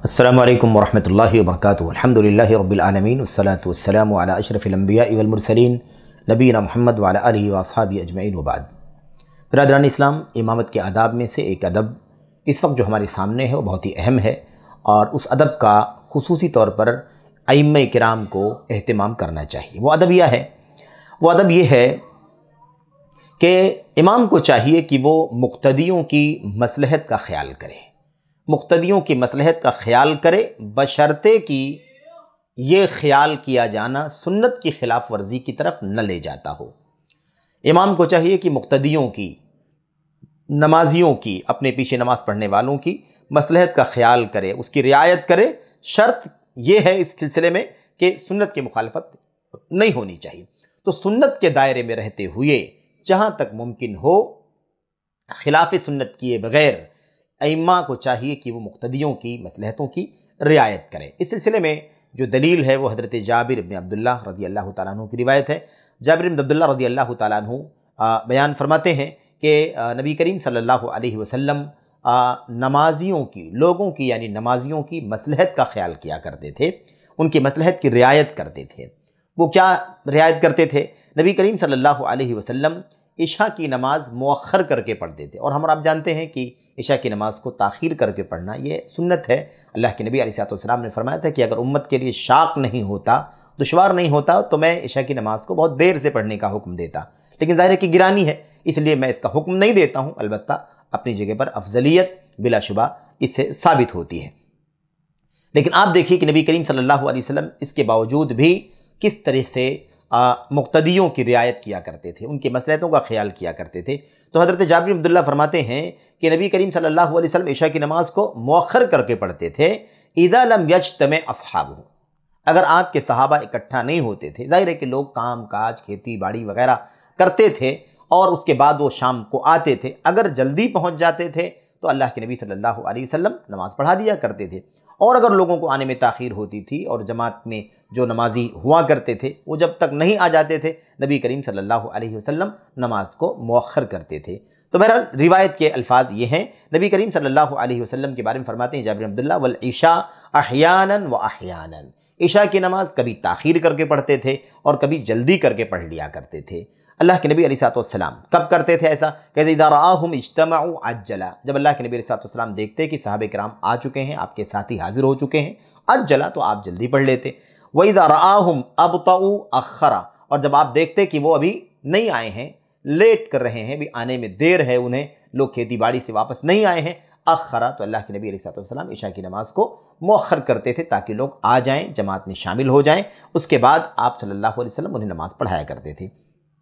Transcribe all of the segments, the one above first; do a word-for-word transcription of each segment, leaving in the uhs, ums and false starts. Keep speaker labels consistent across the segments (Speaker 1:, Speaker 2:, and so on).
Speaker 1: अस्सलामु अलैकुम वरहमतुल्लाहि वबरकातुहू। अल्हम्दुलिल्लाहि रब्बिल आलमीन वस्सलातु वस्सलामु अला अशरफिल अंबिया वल मुरसलीन नबीना मुहम्मद व अला आलिहि व अस्हाबिहि अजमईन व बाद। बिरादरान इस्लाम, इमामत के आदाब में से एक अदब इस वक्त जो हमारे सामने है वो बहुत ही अहम है और उस अदब का खुसूसी तौर पर अइम्मा किराम को एहतिमाम करना चाहिए। वो अदब यह है वो अदब ये है कि इमाम को चाहिए कि वो मुक्तदियों की मसलहत का ख्याल करे, मुक्तदियों की मसलहत का ख्याल करे, बशर्ते कि ये ख्याल किया जाना सुन्नत की खिलाफ वर्जी की तरफ न ले जाता हो। इमाम को चाहिए कि मुक्तदियों की, नमाजियों की, अपने पीछे नमाज पढ़ने वालों की मसलहत का ख्याल करे, उसकी रियायत करे। शर्त यह है इस सिलसिले में कि सुन्नत की मुखालफत नहीं होनी चाहिए। तो सुन्नत के दायरे में रहते हुए जहाँ तक मुमकिन हो खिलाफ सुन्नत किए बगैर अइम्मा को चाहिए कि वो मुक्तदियों की मसलहतों की रियायत करें। इस सिलसिले में जो दलील है वो हज़रत जाबिर इब्न अब्दुल्लाह रज़ी अल्लाह तआला अन्हु की रिवायत है। जाबिर इब्न अब्दुल्लाह रज़ी अल्लाह तआला अन्हु बयान फरमाते हैं कि नबी करीम सल्लल्लाहु अलैहि वसल्लम नमाजियों की, लोगों की यानी नमाजियों की मसलहत का ख्याल किया करते थे, उनकी मसलहत की रियायत करते थे। वो क्या रियायत करते थे? नबी करीम सल्लल्लाहु अलैहि वसल्लम इशा की नमाज मुअख्खर करके पढ़ते थे। और हम आप जानते हैं कि इशा की नमाज को ताख़ीर करके पढ़ना ये सुन्नत है। अल्लाह के नबी अलैहिस्सलाम ने फरमाया था कि अगर उम्मत के लिए शाक नहीं होता, दुश्वार नहीं होता, तो मैं इशा की नमाज को बहुत देर से पढ़ने का हुक्म देता, लेकिन ज़ाहिर है कि गिरानी है इसलिए मैं इसका हुक्म नहीं देता हूँ। अलबत्ता अपनी जगह पर अफजलियत बिलाशुबा इससे साबित होती है। लेकिन आप देखिए कि नबी करीम सल्लल्लाहु अलैहि वसल्लम इसके बावजूद भी किस तरह से मुक्तदियों की रियायत किया करते थे, उनकी मसलहतों का ख्याल किया करते थे। तो हज़रत जाबिर इब्न अब्दुल्लाह फरमाते हैं कि नबी करीम सल्लल्लाहु अलैहि वसल्लम इशा की नमाज को मुअख्खर करके पढ़ते थे। इज़ा लम यज्तम अस्हाबुहु, अगर आपके सहाबा इकट्ठा नहीं होते थे, जाहिर है कि लोग काम काज, खेती बाड़ी वगैरह करते थे और उसके बाद वो शाम को आते थे, अगर जल्दी पहुँच जाते थे तो अल्लाह के नबी सल्लल्लाहु अलैहि वसल्लम नमाज पढ़ा दिया करते थे। और अगर लोगों को आने में ताख़ीर होती थी और जमात में जो नमाजी हुआ करते थे वो जब तक नहीं आ जाते थे, नबी करीम सल्लल्लाहु अलैहि वसल्लम नमाज को मुअख्खर करते थे। तो बहरहाल रिवायत के अल्फाज ये हैं। नबी करीम सल्लल्लाहु अलैहि वसल्लम के बारे में फरमाते हैं जाबिर अब्दुल्लाह, वल इशा अहयानन व अहयानन, इशा की नमाज कभी ताख़ीर करके पढ़ते थे और कभी जल्दी करके पढ़ लिया करते थे। अल्लाह के नबी अलैहिस्सलाम कब करते थे ऐसा? कहते इज़ा रआहुम इज्तमऊ अज्जला, जब अल्लाह के नबी अलैहिस्सलाम देखते कि सहाबे किराम आ चुके हैं, आपके साथी हाजिर हो चुके हैं, अज्जला तो आप जल्दी पढ़ लेते। व इज़ा रआहुम अबतऊ अखरा, और जब आप देखते कि वो अभी नहीं आए हैं, लेट कर रहे हैं, भी आने में देर है, उन्हें लोग खेती बाड़ी से वापस नहीं आए हैं, अखरा, तो अल्लाह के नबी अलैहिस्सलाम इशा की नमाज को मुअख्खर करते थे ताकि लोग आ जाएँ, जमात में शामिल हो जाएँ। उसके बाद आप सल्लल्लाहु अलैहि वसल्लम उन्हें नमाज पढ़ाया करते थे।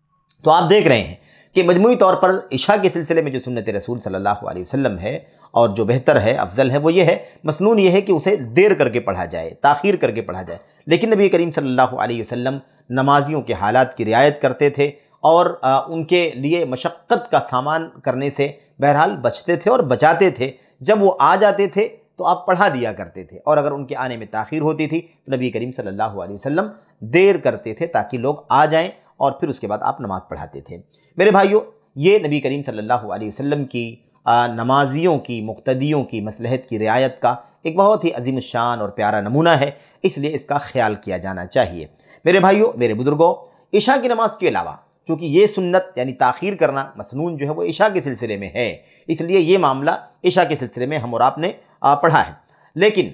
Speaker 1: तो आप देख रहे हैं कि मजमूई तौर पर इशा के सिलसिले में जो सुन्नत रसूल सल्लल्लाहु अलैहि वसल्लम है और जो बेहतर है, अफजल है, वो ये है, मसनून ये है कि उसे देर करके पढ़ा जाए, ताख़ीर करके पढ़ा जाए। लेकिन नबी करीम सल्लल्लाहु अलैहि वसल्लम नमाजियों के हालात की रियायत करते थे और आ, उनके लिए मशक्क़त का सामान करने से बहरहाल बचते थे और बचाते थे। जब वो आ जाते थे तो आप पढ़ा दिया करते थे, और अगर उनके आने में ताख़ीर होती थी तो नबी करीम सल्लल्लाहु अलैहि वसल्लम देर करते थे ताकि लोग आ जाएँ और फिर उसके बाद आप नमाज़ पढ़ाते थे। मेरे भाइयों, ये नबी करीम सल्लल्लाहु अलैहि वसल्लम की नमाजियों की, मुक्तदियों की मसलहत की रियायत का एक बहुत ही अजीम शान और प्यारा नमूना है, इसलिए इसका ख्याल किया जाना चाहिए। मेरे भाइयों, मेरे बुजुर्गों, इशा की नमाज के अलावा चूँकि ये सुन्नत यानी ताख़ीर करना मसनून जो है वो इशा के सिलसिले में है, इसलिए ये मामला इशा के सिलसिले में हम और आपने पढ़ा है। लेकिन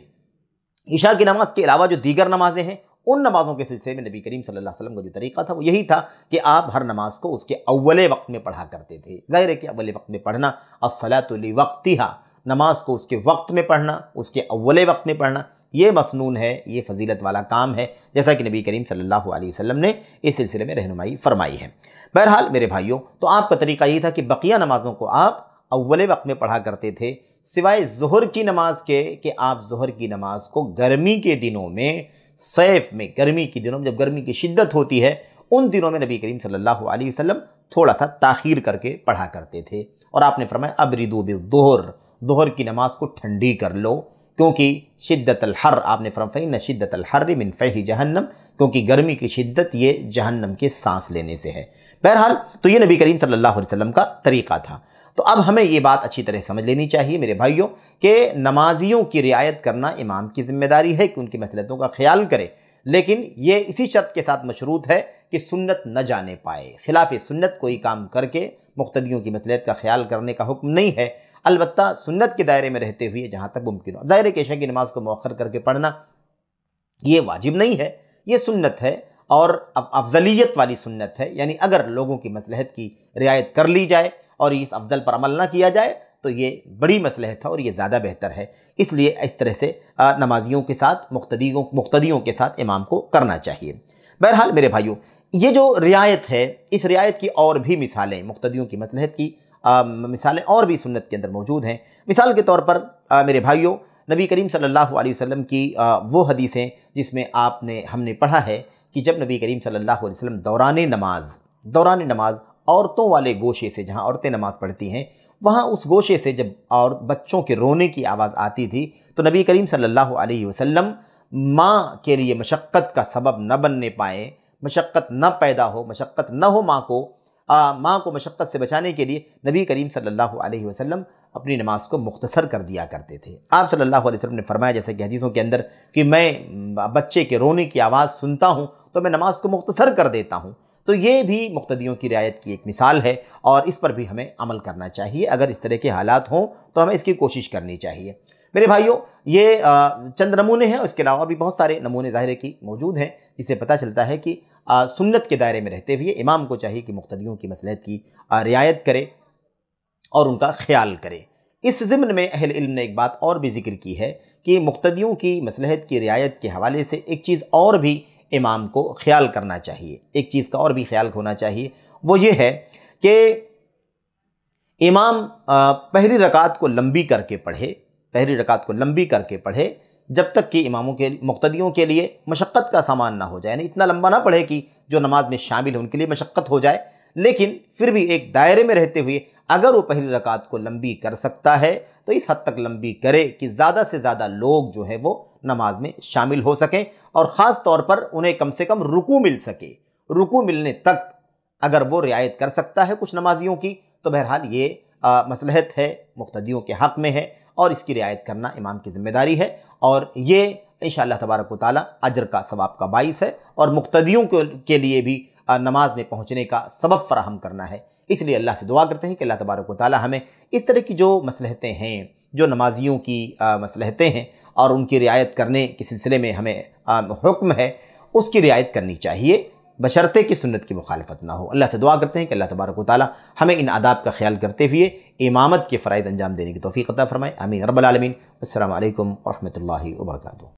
Speaker 1: इशा की नमाज के अलावा जो दीगर नमाजें हैं, उन नमाज़ों के सिलसिले में नबी करीम सल्लल्लाहु अलैहि वसल्लम का जो तरीक़ा था वो यही था कि आप हर नमाज को उसके अव्वले वक्त में पढ़ा करते थे। ज़ाहिर है कि अव्वले वक्त में पढ़ना, अस्सलातु लिवक्तिहा, नमाज को उसके वक्त में पढ़ना, उसके अव्वले वक्त में पढ़ना, ये मसनून है, ये फजीलत वाला काम है, जैसा कि नबी करीम सल्लल्लाहु अलैहि वसल्लम ने इस सिलसिले में रहनुमाई फरमाई है। बहरहाल मेरे भाइयों, तो आपका तरीक़ा यही था कि बकिया नमाज़ों को आप अव्वले वक्त में पढ़ा करते थे, सिवाय ज़ुहर की नमाज के कि आप ज़ुहर की नमाज को गर्मी के दिनों में, सैफ में, गर्मी के दिनों में जब गर्मी की शिद्दत होती है, उन दिनों में नबी करीम सल्लल्लाहु अलैहि वसल्लम थोड़ा सा ताख़ीर करके पढ़ा करते थे। और आपने फरमाया अबरिदू बिज़्ज़ुहर, ज़ुहर की नमाज को ठंडी कर लो, کیونکہ شدت الحر، آپ نے فرمایا فإن شدت الحر من فیح جہنم، کیونکہ گرمی کی شدت یہ جہنم کے سانس لینے سے ہے۔ بہرحال تو یہ نبی کریم صلی اللہ علیہ وسلم کا طریقہ تھا۔ تو اب ہمیں یہ بات اچھی طرح سمجھ لینی چاہیے میرے بھائیوں کہ نمازیوں کی رعایت کرنا امام کی ذمہ داری ہے کہ ان کی مصلحتوں کا خیال کرے، لیکن یہ اسی شرط کے ساتھ مشروط ہے کہ سنت نہ جانے پائے۔ خلاف سنت کوئی کام کر کے مقتدیوں کی مصلحت کا خیال کرنے کا حکم نہیں ہے، البتہ سنت کے دائرے میں رہتے ہوئے جہاں تک ممکن ہو۔ ظاہر ہے کہ عشاء کی نماز کو مؤخر کر کے پڑھنا یہ واجب نہیں ہے، یہ سنت ہے اور افضلیت والی سنت ہے، یعنی اگر لوگوں کی مصلحت کی رعایت کر لی جائے اور اس افضل پر عمل نہ کیا جائے تو یہ بڑی مصلحت ہے اور یہ زیادہ بہتر ہے، اس لیے اس طرح سے نمازیوں کے ساتھ مقتدیوں مقتدیوں کے ساتھ امام کو کرنا چاہیے۔ بہرحال میرے بھائیوں، یہ جو رعایت ہے، اس رعایت کی اور بھی مثالیں، مقتدیوں کی مصلحت کی مثالیں اور بھی سنت کے اندر موجود ہیں۔ مثال کے طور پر میرے بھائیوں، نبی کریم صلی اللہ علیہ وسلم کی وہ حدیثیں جس میں آپ نے ہم نے پڑھا ہے کہ جب نبی کریم صلی اللہ علیہ وسلم دوران نماز دوران نماز عورتوں والے گوشے سے، جہاں عورتیں نماز پڑھتی ہیں، وہاں اس گوشے سے جب اور بچوں کے رونے کی آواز آتی تھی تو نبی کریم صلی اللہ علیہ وسلم ماں کے لیے مشقت کا سبب نہ بننے پائیں، مشقت نہ پیدا ہو، مشقت نہ ہو ماں کو آ, ماں کو مشقت سے بچانے کے لیے نبی کریم صلی اللہ علیہ وسلم اپنی نماز کو مختصر کر دیا کرتے تھے۔ آپ صلی اللہ علیہ وسلم نے فرمایا جیسے کہ حدیثوں کے اندر کہ میں بچے کے رونے کی آواز سنتا ہوں تو میں نماز کو مختصر کر دیتا ہوں۔ تو یہ بھی مقتدیوں کی رعایت کی ایک مثال ہے اور اس پر بھی ہمیں عمل کرنا چاہیے۔ اگر اس طرح کے حالات ہوں تو ہمیں اس کی کوشش کرنی چاہیے۔ میرے بھائیوں، یہ چند نمونے ہیں، اس کے علاوہ بھی بہت سارے نمونے ظاہر کی موجود ہیں جس سے پتہ چلتا ہے کہ سنت کے دائرے میں رہتے ہوئے امام کو چاہیے کہ مقتدیوں کی مصلحت کی رعایت کرے اور ان کا خیال کرے۔ اس ضمن میں اہل علم نے ایک بات اور بھی ذکر کی ہے کہ مقتدیوں کی مصلحت کی رعایت کے حوالے سے ایک چیز اور بھی امام کو خیال کرنا چاہیے، ایک چیز کا اور بھی خیال ہونا چاہیے، وہ یہ ہے کہ امام پہلی رکعت کو لمبی کر کے پڑھے پہلی رکعت کو لمبی کر کے پڑھے جب تک کہ اماموں کے مقتدیوں کے لیے مشقت کا سامان نہ ہو جائے، یعنی اتنا لمبا نہ پڑھے کہ جو نماز میں شامل ہے ان کے لیے مشقت ہو جائے، لیکن پھر بھی ایک دائرے میں رہتے ہوئے اگر وہ پہلی رکعت کو لمبی کر سکتا ہے تو اس حد تک لمبی کرے کہ زیادہ سے زیادہ لوگ جو ہے وہ نماز میں شامل ہو سکیں اور خاص طور پر انہیں کم سے کم رکوع مل سکے۔ رکوع ملنے تک اگر وہ رعایت کر سکتا ہے کچھ نمازیوں کی تو بہرحال یہ مصلحت ہے، مقتدیوں کے حق میں ہے اور اس کی رعایت کرنا امام کی ذمہ داری ہے، اور یہ انشاءاللہ تبارک و تعالی اجر کا ثواب کا باعث ہے اور مقتدیوں کے لیے بھی نماز میں پہنچنے کا سبب فراہم کرنا ہے۔ اس لیے اللہ سے دعا کرتے ہیں کہ اللہ تبارک و تعالی ہمیں اس طرح کی جو مصلحتیں ہیں، جو نمازیوں کی مصلحتیں ہیں اور ان کی رعایت کرنے کے سلسلے میں ہمیں حکم ہے، اس کی رعایت کرنی چاہیے بشرطے کی سنت کی مخالفت نہ ہو۔ اللہ سے دعا کرتے ہیں کہ اللہ تبارک و تعالی ہمیں ان آداب کا خیال کرتے ہوئے امامت کے فرائض انجام دینے کی توفیق عطا فرمائے۔ آمین رب العالمین۔ السلام علیکم ورحمۃ اللہ وبرکاتہ۔